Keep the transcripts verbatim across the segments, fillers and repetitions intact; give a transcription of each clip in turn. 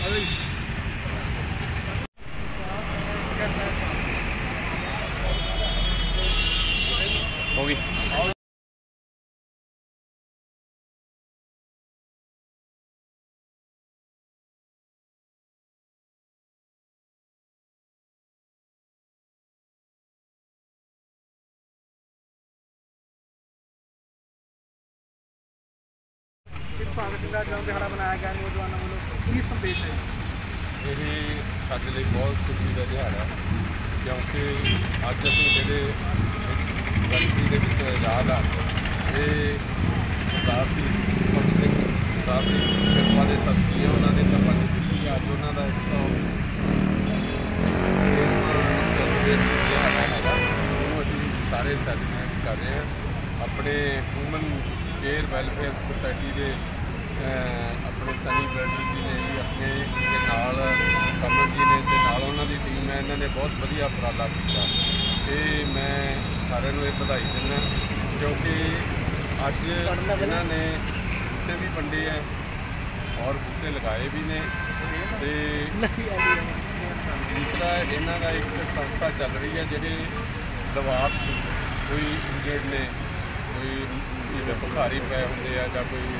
होगी भगत सिंह का जन्म दिहाड़ा मनाया गया नौजवानों वालों की संदेश है? ये साडे लिए बहुत खुशी का दिहाड़ा क्योंकि अज असीं जिहड़े इस धरती दे विच आज़ाद आ ये सरदार जी भगत सिंह साहब की किरपा के सदके उन्होंने तपन की अज उन्हों का एक सौ दिहाड़ा है वो असीं सारे सैलीब्रेट कर रहे हैं अपने ह्यूमन केयर वैलफेयर सोसाइटी के अपने सनी ब्रैडली जी ने भी अपने नाल कमल जी ने ते नाल उन्हां दी टीम है इन्होंने बहुत वधिया उपराला किया ते मैं सारिਆਂ ਨੂੰ ਇਹ ਵਧਾਈ दिंदा क्योंकि अज इन्होंने बूटे भी वंडे है और बूटे लगाए भी ने ते दूसरा इन्हां दा एक संस्था चल रही है जिहड़े दवात कोई इंजर्ड ने कोई जिवें भुखारी पै होंदे आ जां कोई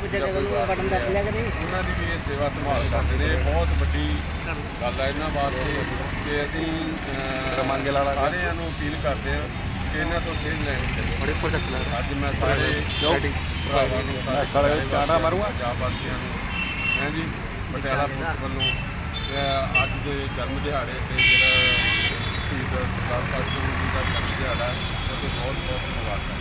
उन्हां दी भी ये सेवा संभाल करते हैं। बहुत वड्डी गल है इन्हां वास्ते कि असीं सारिਆਂ ਨੂੰ अपील करते हैं कि इन्हां तो सेध लैनी चाहिए। बड़े खुश अज मैं सारे भरावां नूं पंजाब वासियां नूं हैं जी पटियाला पुलिस वल्लों अज दे जन्म दिहाड़े ते जिहड़ा शहीद सरदार भगत सिंह जी का जन्म दिहाड़ा उहते बहुत बहुत मुबारक।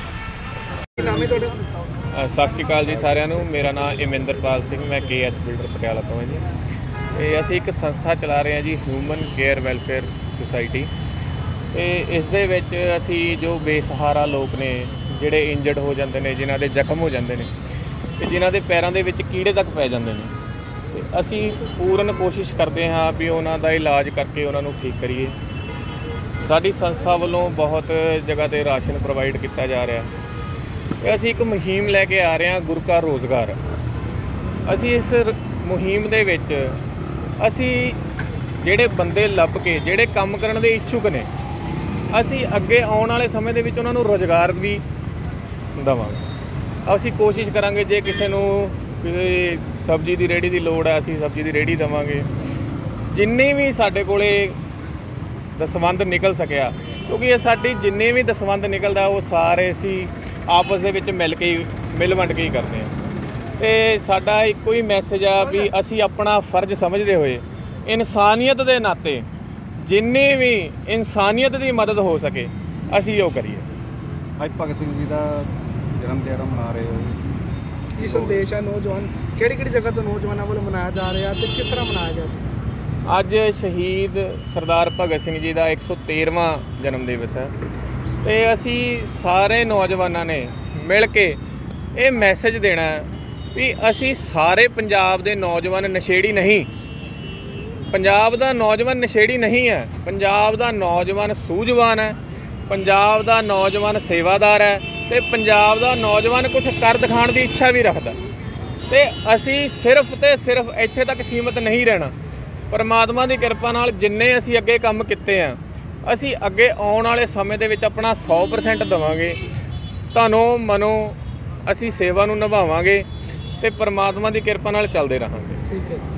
सत श्री अकाल जी सारिਆਂ ਨੂੰ। मेरा नाम इमिंदरपाल सिंह मैं के एस बिल्डर पटियाला तो है जी। तो असी एक संस्था चला रहे हैं जी ह्यूमन केयर वैलफेयर सोसाइटी। तो इस दे विच असी जो बेसहारा लोग ने जिहड़े इंजर्ड हो जाते हैं जिन्हां दे जख्म हो जाते हैं तो जिन्हां दे पैरों दे विच कीड़े तक पै जाते हैं तो असी पूर्ण कोशिश करते हाँ भी उन्हां दा इलाज करके उन्हां नूं ठीक करिए। साडी संस्था वालों बहुत जगह ते राशन प्रोवाइड किया जा रहा है। असी एक मुहिम लैके आ रहे हैं गुरु का रोज़गार। असी इस मुहिम दे विच असी जिहड़े बंदे लभ के जिहड़े काम करन दे इच्छुक ने असी अगे आउण वाले समय दे विच उन्हां नूं रोज़गार भी देवांगे। असी कोशिश करांगे जे किसी नूं सब्जी की रेहड़ी की लोड़ है असी सब्जी की रेहड़ी देवांगे। जिन्ने भी साडे कोले दसवंध निकल सकिया क्योंकि ये साडी जिन्ने भी दसवंध निकलदा वो सारे असी आपस दे विच मिल के मिल वंड के ही करते हैं। तो साडा इक्को ही मैसेज आ भी असी अपना फर्ज समझते हुए इंसानियत के नाते जिन्नी भी इंसानियत की मदद हो सके असी वो करिए। अज भगत सिंह जी का जन्म दिहाड़ा मना रहे हो की संदेश है नौजवान किहड़ी किहड़ी जगह तो नौजवानों वालों मनाया जा रहा है तो किस तरह मनाया गया? अज शहीद सरदार भगत सिंह जी का एक सौ तेरहवां जन्म दिवस है। तो असी सारे नौजवानों ने मिल के ये मैसेज देना भी असी सारे पंजाब के नौजवान नशेड़ी नहीं। पंजाब का नौजवान नशेड़ी नहीं है। पंजाब का नौजवान सूझवान है। पंजाब का नौजवान सेवादार है तो पंजाब का नौजवान कुछ कर दिखाने की इच्छा भी रखता। तो असी सिर्फ तो सिर्फ इत्थे तक सीमित नहीं रहना। परमात्मा की किरपा नाल जिन्ने असी अगे काम किते हैं असी अगे आउण वाले समय दे विच अपना सौ परसेंट देवांगे। तनो मनो असी सेवा नूं निभावांगे ते परमात्मा की किरपा नाल चलदे रहांगे। ठीक है।